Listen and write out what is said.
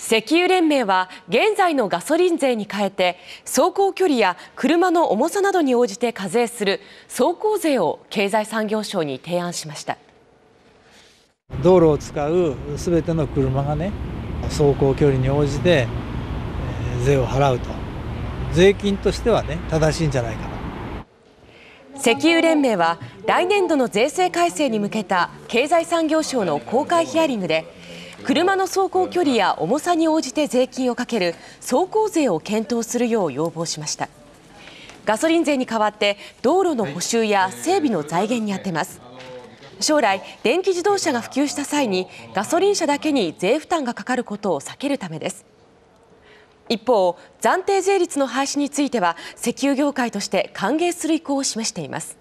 石油連盟は現在のガソリン税に変えて走行距離や車の重さなどに応じて課税する走行税を経済産業省に提案しました。 道路を使うすべての車がね、走行距離に応じて税を払うと、税金としてはね正しいんじゃないかな。 石油連盟は来年度の税制改正に向けた経済産業省の公開ヒアリングで、車の走行距離や重さに応じて税金をかける走行税を検討するよう要望しました。ガソリン税に代わって道路の補修や整備の財源に充てます。将来、電気自動車が普及した際にガソリン車だけに税負担がかかることを避けるためです。一方、暫定税率の廃止については石油業界として歓迎する意向を示しています。